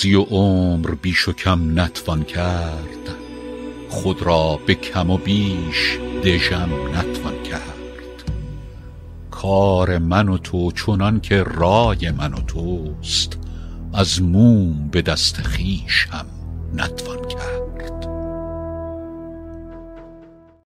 روزی و عمر بیش و کم نتوان کرد، خود را به کم و بیش دژم نتوان کرد. کار من و تو چنان که رای من و توست، از موم به دست خویش هم نتوان کرد.